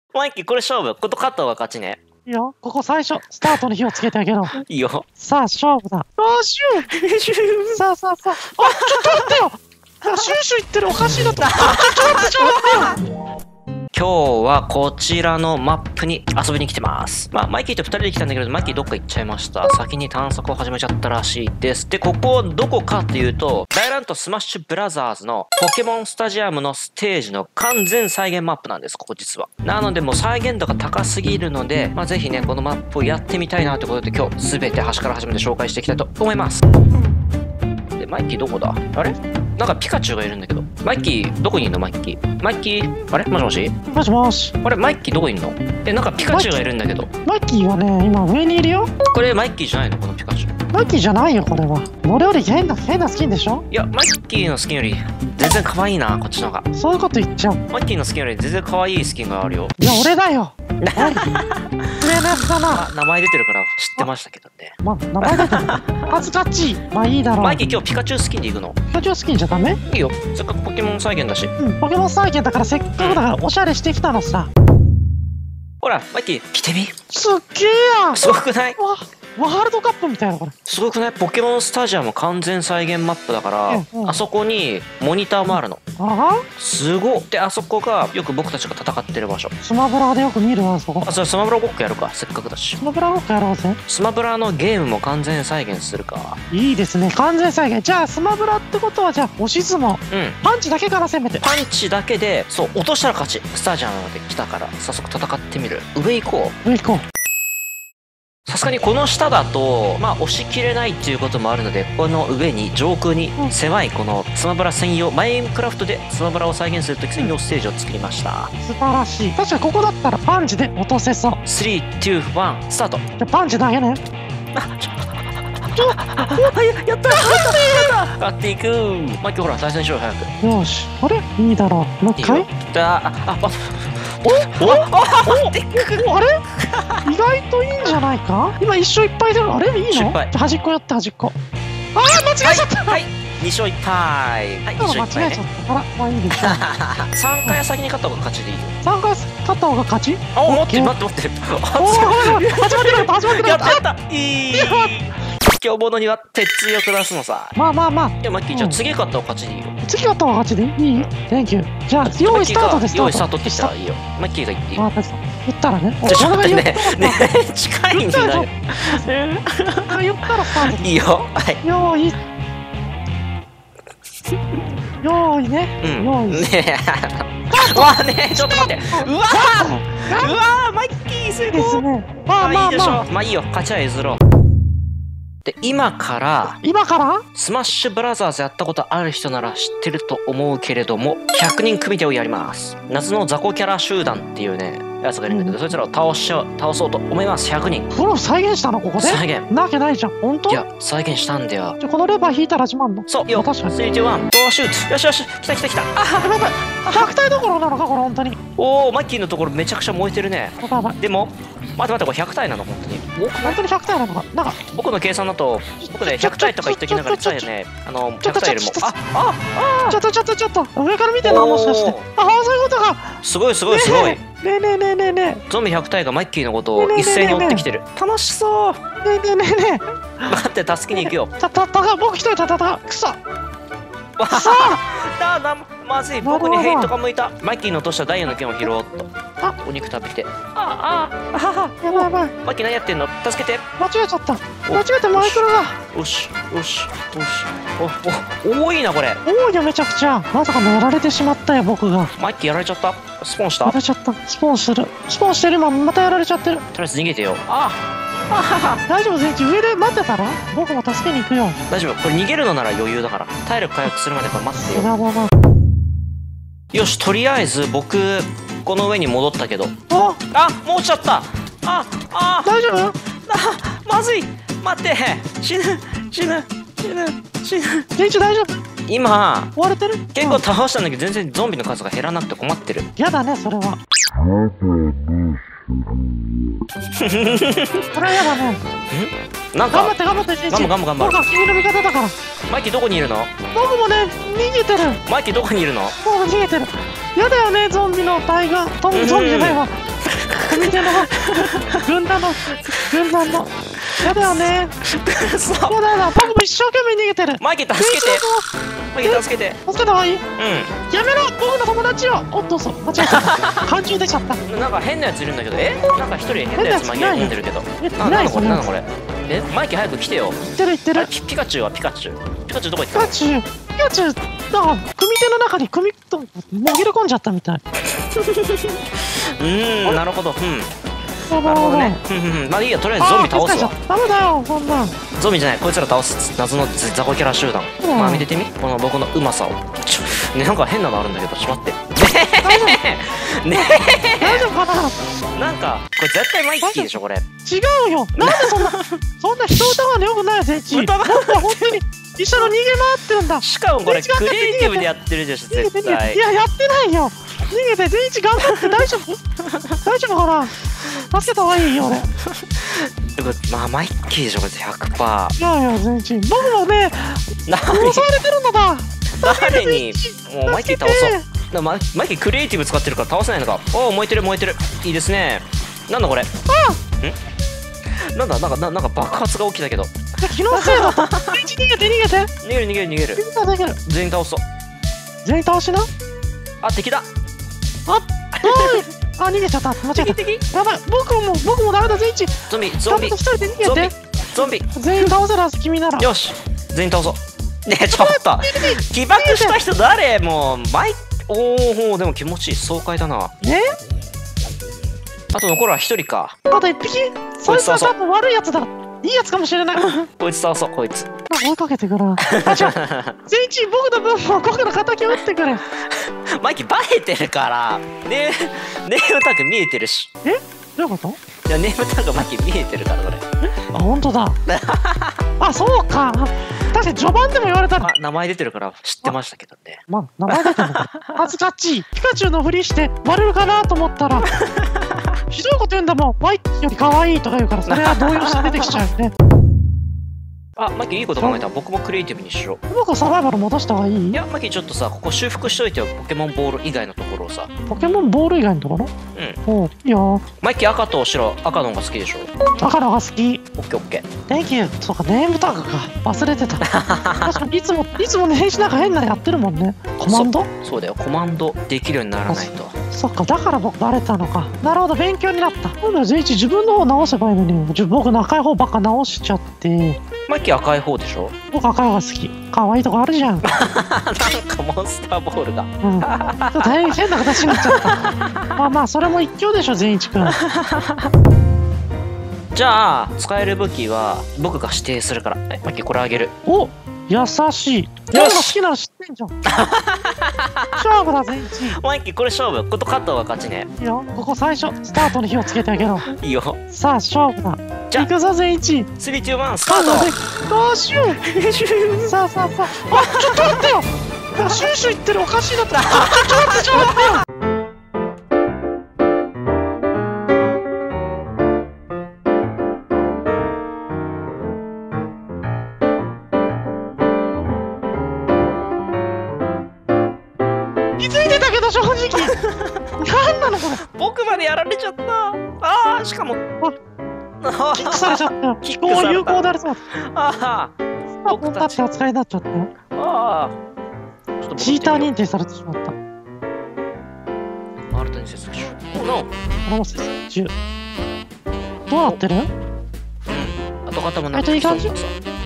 マイキー、これ勝負。こと勝った方が勝ちね。 いいよ。ここ最初、スタートに火をつけてあげろ。 いいよ。 さあ、勝負だ。シューさあ。あ、ちょっと待ってよ。シューシュー言ってる。おかしいなと。ちょっと待ってよ。 今日はこちらのマップに遊びに来てます。マイキーと2人で来たんだけど、マイキーどっか行っちゃいました。先に探索を始めちゃったらしいです。で、ここどこかっていうと、大乱闘スマッシュブラザーズのポケモンスタジアムのステージの完全再現マップなんです、ここ実は。なのでもう再現度が高すぎるので、ぜひね、このマップをやってみたいなってことで今日全て端から端まで紹介していきたいと思います。で、マイキーどこだ？あれ？なんかピカチュウがいるんだけど。マイキー、どこにいんのマイキー。マイキー、あれもしもしもしもし。 あれマイキーどこにいんの？なんかピカチュウがいるんだけど。 マイキーはね、今上にいるよ。 これマイキーじゃないのこのピカチュウ。 マイキーじゃないよ、これは。俺より変なスキンでしょ？ いや、マイキーのスキンより全然可愛いな、こっちの方が。 そういうこと言っちゃう。 マイキーのスキンより全然可愛いスキンがあるよ。 いや、俺だよ。上のやつだな。 名前出てるから知ってましたけどね。 名前出てる。恥ずかしい。まあいいだろう。 マイキー今日ピカチュウスキンで行くの？ ピカチュウスキンじゃダメ？ いいよ。せっかくポケモン再現だし。 ポケモン再現だからせっかくだからおしゃれしてきたのさ。 ほら、マイキー来てみ。 すっげえやん。 すごくない？ ワールドカップみたいなこれ。 すごくない？ポケモンスタジアム完全再現マップだから、あそこにモニターもあるの。すごっ。で、あそこがよく僕たちが戦ってる場所。 スマブラでよく見るわ、そこ。 それスマブラごっこやるか、せっかくだし。 スマブラごっこやろうぜ。 スマブラのゲームも完全再現するか。 いいですね、完全再現。じゃあスマブラってことは、じゃあ押し相撲。パンチだけから攻めて。 パンチだけで、そう、落としたら勝ち。スタジアムまで来たから、早速戦ってみる。上行こう。 上行こう。 さすがにこの下だと押しきれないっていうこともあるので、この上に上空に狭いこのスマブラ専用、マインクラフトでスマブラを再現するとき専用ステージを作りました。 素晴らしい。確かにここだったらパンチで落とせそう。 3、2、1、スタート。 じゃあパンチだけね。 やった勝っていく。マイキーほら対戦しよう早く。 よし、あれいいだろう。もう一回。あれ意外といいんじゃないか。今一勝一敗で、あれいいの？端っこやって端っこ。ああ間違えちゃった。 はい、2勝1敗。はい、2勝1敗ね。 あら、まあいいでしょ。 3回先に勝った方が勝ちでいいよ。 3回勝った方が勝ち？ あ、待って待って。 始まってなかったやったいい。今日物には鉄力出すのさ。 まあ。 いや、マッキーじゃあ次勝った方が勝ちでいいよ。 次勝った方が勝ちでいい？ Thank you。じゃあ用意スタートです。 用意スタートって言ったらいいよ。マッキーが言っていいよ。 言ったらね。 ちょっと待ってね。近いんだよ。 言ったらスタート。 いいよ。はい。 用意。用意ね。用意。 ねえ。わあね、ちょっと待って。うわーマイキーすごいですね。まあいいでしょ。まあいいよ。勝ちは譲ろう。で、今からスマッシュブラザーズやったことある人なら知ってると思うけれども、100人組手をやります。夏の雑魚キャラ集団っていうねやつがいるんだけど、そいつらを倒そうと思います。100人。 これを再現したのここで？再現なわけないじゃん。本当？ いや再現したんだよ。 じゃこのレバー引いたら始まんの？そうよ。確かに。 3、2、1、ドアシュート。よしよし、来た。 あ、やばい。100体どころなのかこれ本当に。 おお、マッキーのところめちゃくちゃ燃えてるね。でも待ってこれ100体なの本当に。 本当に100体なのか。なんか僕の計算だと僕ね100体とか言っときながら実はね100体よりもちょっと上から見てんのもしかして。そういうことか。 すごい。 ねえ。 ゾンビ100体がマッキーのことを一斉に追ってきてる。楽しそう。 ねえ。 待って助けに行くよ。 僕一人くそ。 まずい。僕にヘイトが向いた。マッキーの落としたダイヤの剣を拾おうっと。お肉食べて。 やばい。 マッキー何やってんの？助けて。 間違えちゃった。間違えてマイクロが。 よし。多いなこれ。 多いよめちゃくちゃ。まさかやられてしまったよ僕が。 マッキーやられちゃった。スポーンした。 やられちゃった。スポーンしてる。今またやられちゃってる。 とりあえず逃げてよ。 大丈夫全治上で待ってたら僕も助けに行くよ。 大丈夫。これ逃げるのなら余裕だから。体力回復するまでこれ待ってよ。よし、とりあえず僕この上に戻ったけど。もう落ちちゃった。 大丈夫？ まずい。待って、死ぬ。 全治大丈夫？ 今追われてる？ 結構倒したんだけど全然ゾンビの数が減らなくて困ってる。 やだねそれは。それはやだね。 なんか頑張って全治。 頑張る。 僕は君の味方だから。 マイキーどこにいるの？ 僕もね逃げてる。 マイキーどこにいるの？ 僕も逃げてる。やだよねゾンビの体が。ゾンビじゃないわ。 見ての軍団のやだよね。 そうやだやだ、僕も一生懸命逃げてる。 マイキー助けて、マイキー助けて。 助けた方がいい。 うやめろ、僕の友達を。おっと、そう、間違えた。感情出ちゃった。 ん。なんか変なやついるんだけど、なんか一人変なやつ紛れ込んでるけど。 いないこれ、なんだこれ。マイキー早く来てよ。 言ってる言ってる。 ピカチュウはピカチュウどこ行っピたの？ カチュウ、なんか組手の中に紛れ込んじゃったみたい。 なるほど。 ななるほどね。まあいいや、とりあえずゾンビ倒すわ。 ダメだよ、そんなん。 ゾンビじゃない、こいつら倒す謎の雑魚キャラ集団。まあ見てみ、この僕のうまさを。ね、なんか変なのあるんだけど、ちょっと待って。ねえ大丈夫かな。 なんかこれ絶対マイキーでしょこれ。 違うよ。なんでそんな人疑うのよくないよ、全然。僕は本当に一緒の逃げ回ってるんだ。 しかもこれクリエイティブでやってるでしょ絶対。 いや、やってないよ。逃げて、全一頑張って。大丈夫かな。助けた方がいいよ、俺。 まあマイキーでしょこれ 100%。 いや全一。僕もね、襲われてるのだ。 誰にもうマイキー倒そう。マイキークリエイティブ使ってるから倒せないのか。おお、燃えてるいいですね。なんだこれ。なんか爆発が起きたけど。 気のせいだ。全一逃げて。 逃げる。全員倒そう。 全員倒しな。 あ、敵だ。 逃げちゃった。間違えた。やばい。僕もダメだ、全一。 ゾンビ。 一人で逃げて。 ゾンビ。 全員倒せるはず、君なら。 よし。全員倒そう。ねえ、ちょっと。起爆した人誰？もうおお、でも気持ちいい。爽快だな。あと残るは一人か。 あと一匹。そいつは多分悪いやつだ。いいやつかもしれない。 こいつ倒そう、こいつ。 追いかけてくる。全一、僕の分も僕の敵を撃ってくれ。 マイキーバレてるからネームタグ見えてるし。 どういうこと？ いや、ネームタグマイキー見えてるからこれ。 あ、本当だ。あ、そうか。確かに序盤でも言われたら。 名前出てるから知ってましたけどね。 まあ、名前出てるのか。恥ずかしい。ピカチュウのふりして割れるかなと思ったらひどいこと言うんだもん。マイキーより可愛いとか言うから、それは動揺して出てきちゃうよね。 あ、マイキーいいこと考えた。僕もクリエイティブにしよう。 僕はサバイバル戻した方がいい？ いや、マイキーちょっとさ、ここ修復しといてよ。ポケモンボール以外のところをさ。 ポケモンボール以外のところ？おう、いいよ。 マイキー赤と白、赤の方が好きでしょ？ 赤の方が好き。 オッケーオッケー。 Thank you。そうか、ネームタグか。忘れてた。確かにいつもね、返信なんか変なのやってるもんね。コマンド？ そうだよ、コマンドできるようにならないと。 そっか、だから僕バレたのか。なるほど、勉強になった。今度は全一自分の方直せばいいのに、僕の赤い方ばっか直しちゃって。マイキー赤い方でしょ？ 僕赤い方が好き。可愛いとこあるじゃん。なんかモンスターボールが。 大変な形になっちゃった。まあそれも一興でしょ、善一くん。 じゃあ使える武器は僕が指定するから。マイキーこれあげる。 お、優しい。僕が好きなの知ってんじゃん。勝負だ、善一。 マイキーこれ勝負。こと勝った方が勝ちね。 いいよ、ここ最初スタートに火をつけてあげろ。いいよ。さあ勝負だ。じゃあ行くぞ、善一。 3、2、1スタート。 どうしよう。さあ。あ、ちょっと待ってよ。シューシュー言ってる、おかしいなって。ちょっと待ってよ。気づいてたけど正直。何なのこれ。 僕までやられちゃった。ああ、しかも。 キックされちゃったよ。飛行有効でありそう。 ああ。 僕たち扱いになっちゃったよ。ああ。チーター認定されてしまった。 新たに接続しよう。これも接続中。どうなってる？ 跡形もなく。 いい感じ？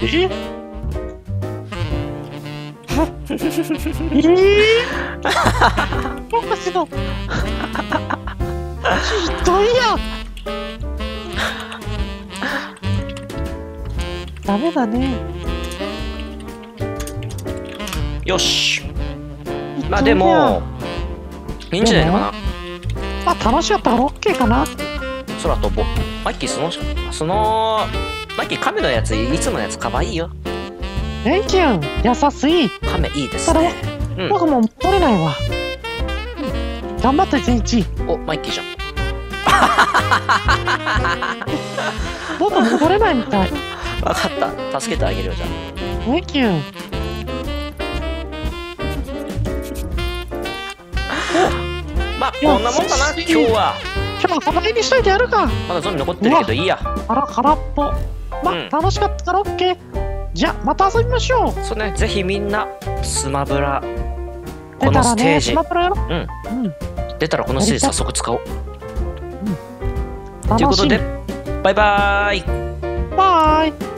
僕しの。ひどいや。ダメだね。 よし。まあでもいいんじゃないのかな。 まあ楽しかったから OK かな。 空飛ぼう。マッキーそのマッキー亀のやついつものやつかわいいよ。 Thank you。優しい。 亀いいですね。 僕も取れないわ。頑張って全一。 お、マッキーじゃん。 僕も取れないみたい。 わかった。助けてあげるよじゃあ。 Thank you。 まあこんなもんかな今日は。 今日はこの辺にしといてやるか。 まだゾンビ残ってるけどいいや。 空っぽ。ま、 うん楽しかったからオッケー。じゃあまた遊びましょう。 そうね、ぜひみんなスマブラ出たらこのステーね、 ジスマブラやろ。 うんうん。 出たらこのステージ早速使おう。という楽しみことでバイバーイ。 バイ。